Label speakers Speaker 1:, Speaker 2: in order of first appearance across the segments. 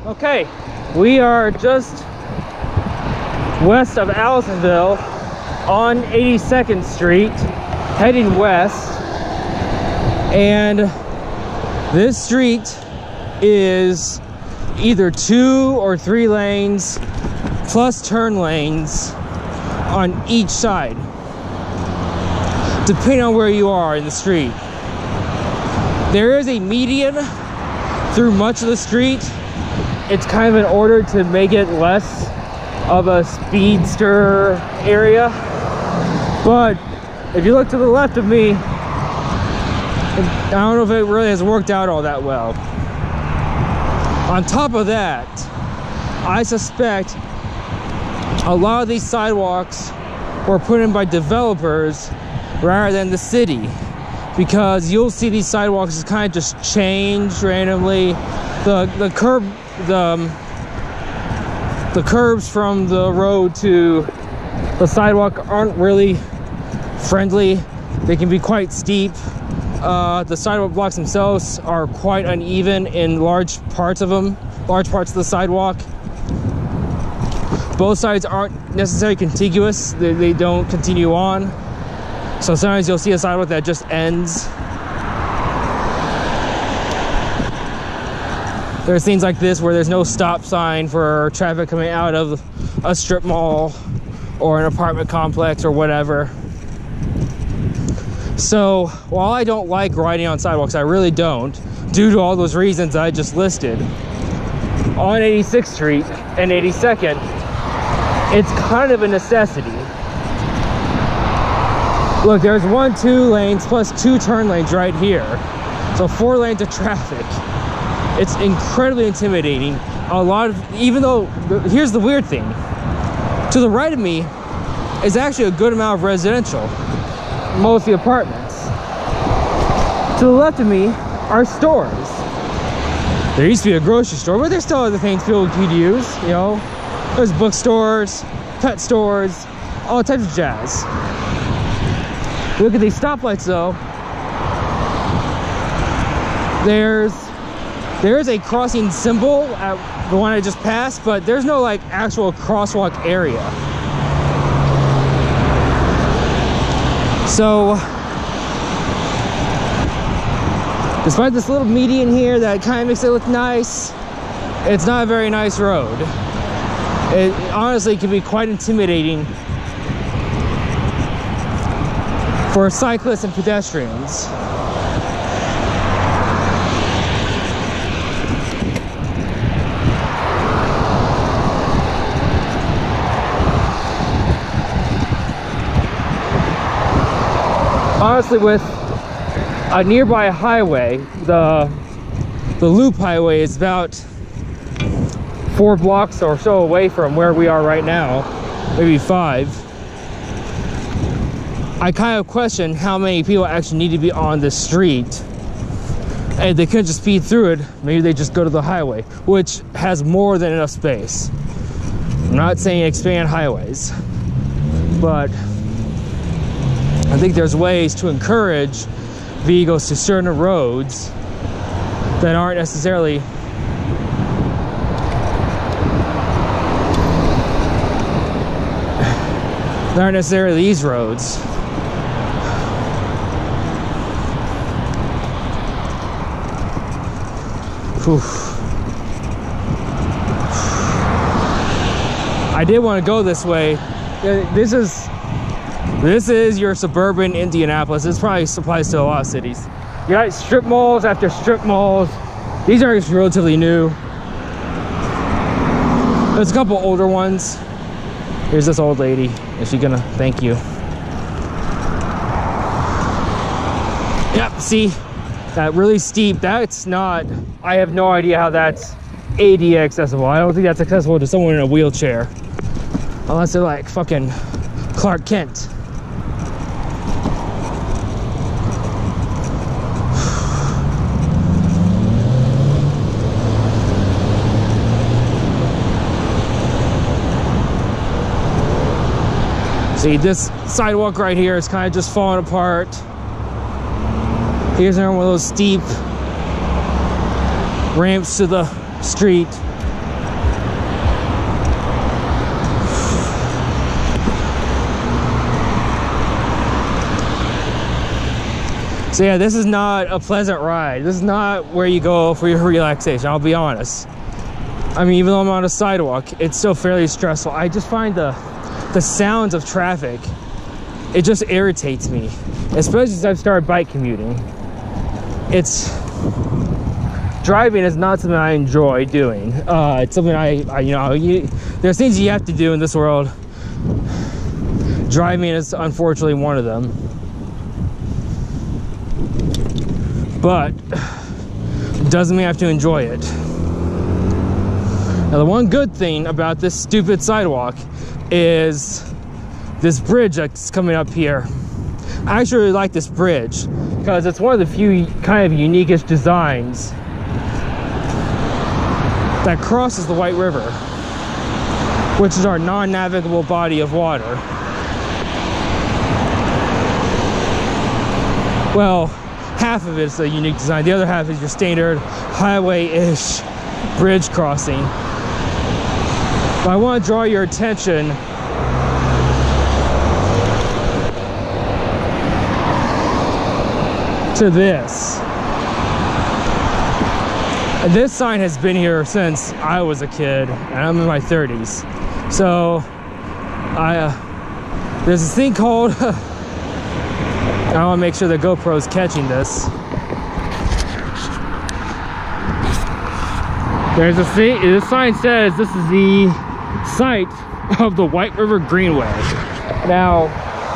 Speaker 1: Okay, we are just west of Allisonville on 82nd Street, heading west. And this street is either 2 or 3 lanes plus turn lanes on each side, depending on where you are in the street. There is a median through much of the street. It's kind of in order to make it less of a speedster area. But if you look to the left of me, I don't know if it really has worked out all that well. On top of that, I suspect a lot of these sidewalks were put in by developers rather than the city, because you'll see these sidewalks kind of just change randomly. The curbs from the road to the sidewalk aren't really friendly. They can be quite steep. The sidewalk blocks themselves are quite uneven in large parts of the sidewalk. Both sides aren't necessarily contiguous. They don't continue on. So sometimes you'll see a sidewalk that just ends. There's things like this where there's no stop sign for traffic coming out of a strip mall or an apartment complex or whatever. So while I don't like riding on sidewalks, I really don't, due to all those reasons I just listed, on 86th Street and 82nd, it's kind of a necessity. Look, there's 2 lanes plus 2 turn lanes right here. So 4 lanes of traffic. It's incredibly intimidating. Even though, here's the weird thing. To the right of me is actually a good amount of residential, mostly apartments. To the left of me are stores. There used to be a grocery store, but there's still other things people could use, you know. There's bookstores, pet stores, all types of jazz. Look at these stoplights though. There's a crossing symbol at the one I just passed, but there's no like actual crosswalk area. So, despite this little median here that kind of makes it look nice, it's not a very nice road. It honestly can be quite intimidating for cyclists and pedestrians. Honestly, with a nearby highway, the loop highway is about 4 blocks or so away from where we are right now, maybe 5. I kind of question how many people actually need to be on this street, and they couldn't just speed through it. Maybe they just go to the highway, which has more than enough space. I'm not saying expand highways, but I think there's ways to encourage vehicles to certain roads that aren't necessarily these roads. Whew. I did want to go this way. This is your suburban Indianapolis. This probably applies to a lot of cities. You got strip malls after strip malls. These are relatively new. There's a couple older ones. Here's this old lady. Is she gonna thank you? Yep, see? That really steep, that's not, I have no idea how that's ADA accessible. I don't think that's accessible to someone in a wheelchair. Unless they're like fucking Clark Kent. See, this sidewalk right here is kind of just falling apart. Here's one of those steep ramps to the street. So yeah, this is not a pleasant ride. This is not where you go for your relaxation, I'll be honest. I mean, even though I'm on a sidewalk, it's still fairly stressful. I just find the sounds of traffic, it just irritates me, especially since I've started bike commuting. Driving is not something I enjoy doing. It's something there's things you have to do in this world. Driving is unfortunately one of them. But doesn't mean I have to enjoy it. Now, the one good thing about this stupid sidewalk is this bridge that's coming up here. I actually really like this bridge because it's one of the few kind of uniquest designs that crosses the White River, which is our non-navigable body of water. Well, half of it is a unique design. The other half is your standard highway-ish bridge crossing. But I want to draw your attention to this. And this sign has been here since I was a kid, and I'm in my 30s. So, there's this thing called, I want to make sure the GoPro's catching this. There's a thing, this sign says this is the site of the White River Greenway. Now,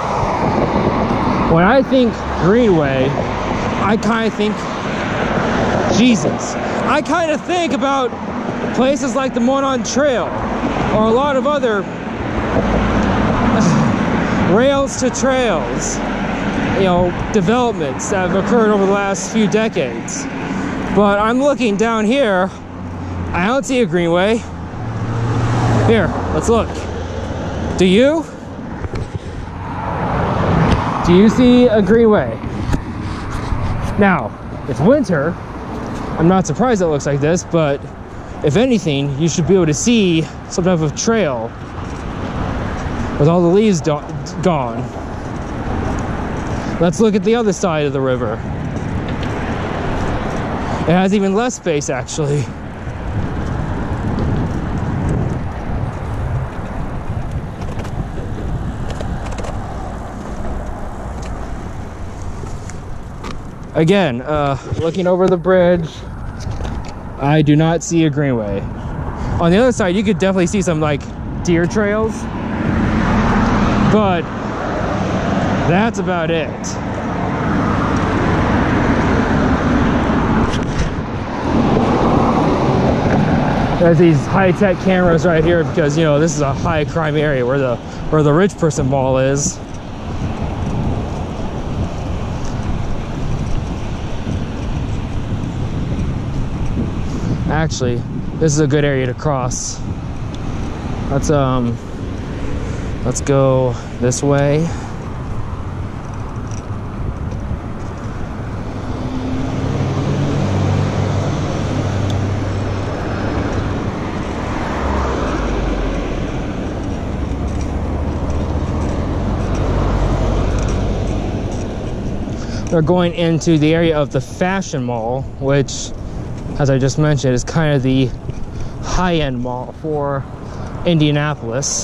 Speaker 1: when I think Greenway, I kind of think Jesus. I kind of think about places like the Monon Trail or a lot of other rails to trails, developments that have occurred over the last few decades. But I'm looking down here, I don't see a greenway. Here, let's look. Do you? Do you see a greenway? Now, it's winter. I'm not surprised it looks like this, but if anything, you should be able to see some type of trail with all the leaves gone. Let's look at the other side of the river. It has even less space, actually. Again, looking over the bridge, I do not see a greenway. On the other side, you could definitely see some like deer trails, but that's about it. There's these high-tech cameras right here because this is a high crime area where the rich person mall is. Actually, this is a good area to cross. Let's go this way. We're going into the area of the Fashion Mall, which, as I just mentioned, is kind of the high-end mall for Indianapolis.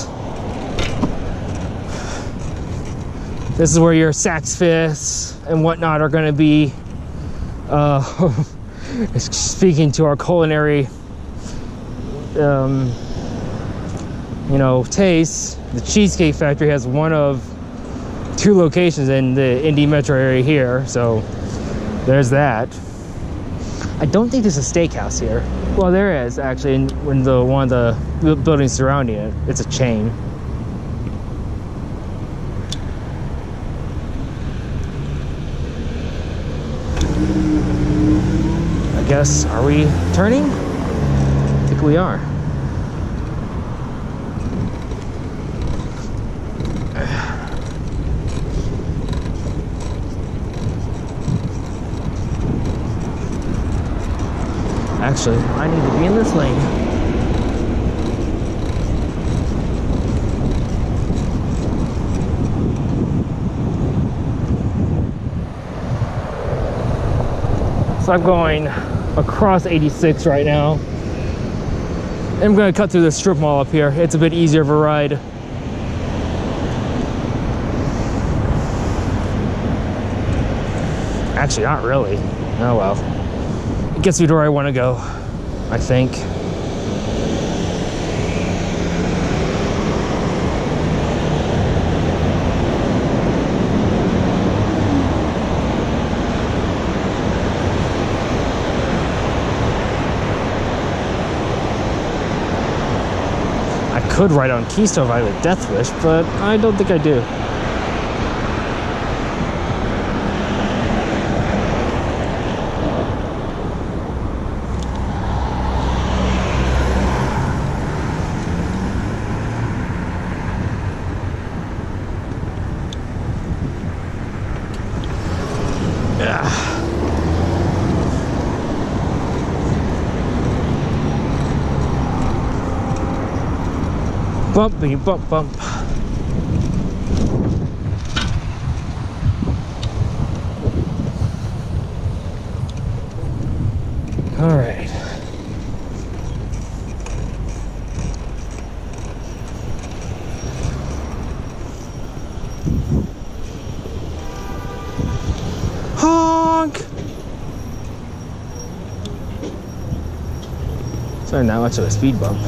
Speaker 1: This is where your Saks Fifths and whatnot are going to be. Speaking to our culinary, tastes, the Cheesecake Factory has one of 2 locations in the Indy metro area here, so there's that. I don't think there's a steakhouse here. Well, there is actually in one of the buildings surrounding it. It's a chain. I guess, are we turning? I think we are. Actually, I need to be in this lane. So I'm going across 86 right now. I'm gonna cut through the strip mall up here. It's a bit easier of a ride. Actually, not really. Oh well. It gets me to where I want to go, I think. I could ride on Keystone Violet Death Wish, but I don't think I do. Bumpy bump bump. All right. Honk. Sorry, not much of a speed bump.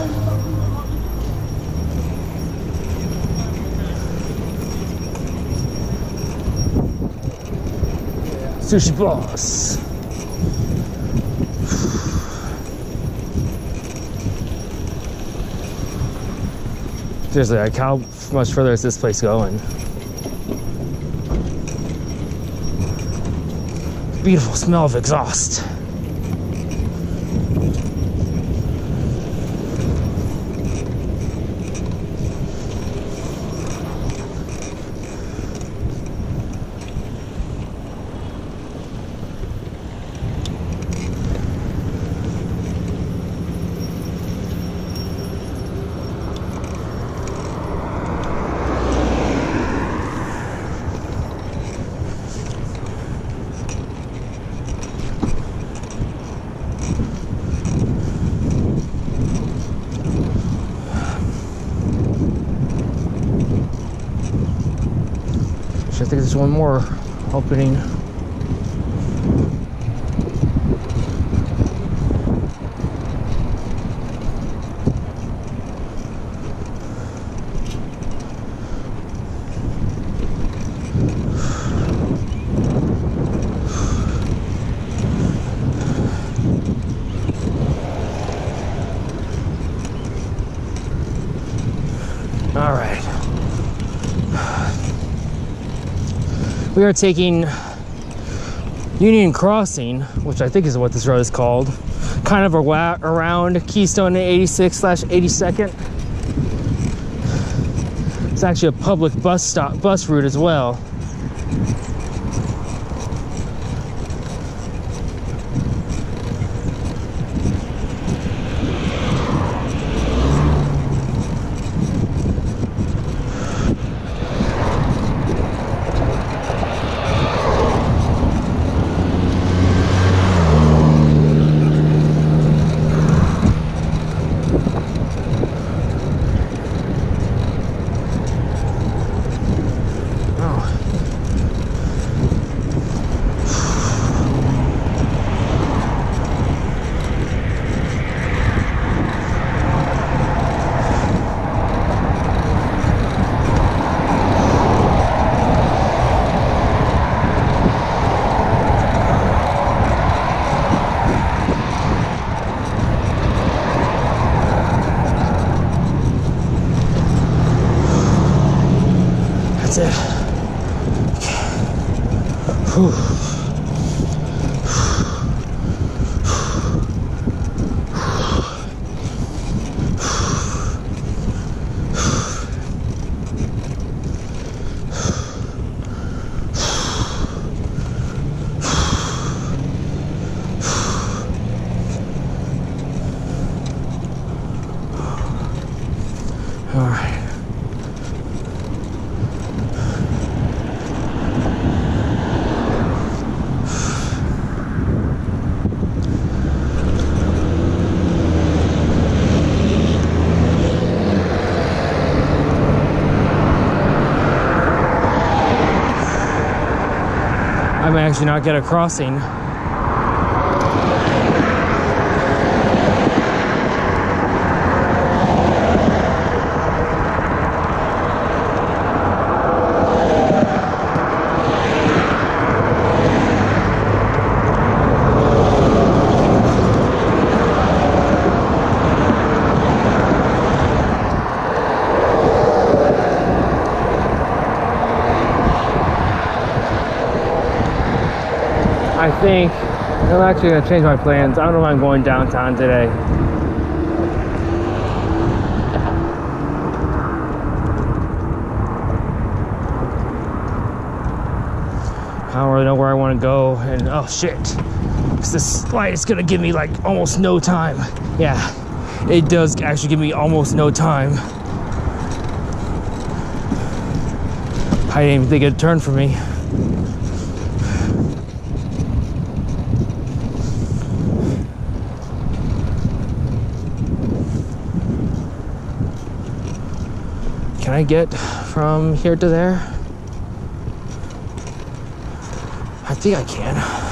Speaker 1: Sushi Boss. Seriously, like, how much further is this place going? Beautiful smell of exhaust. I think there's one more opening. All right. We are taking Union Crossing, which I think is what this road is called, kind of around Keystone and 86/82nd. It's actually a public bus route as well. That's it. Whew. All right. might actually not get a crossing. I think I'm actually going to change my plans. I don't know if I'm going downtown today. I don't really know where I want to go, and oh shit, this light is going to give me like almost no time. Yeah, it does actually give me almost no time. I didn't even think it'd turn for me. Can I get from here to there? I think I can.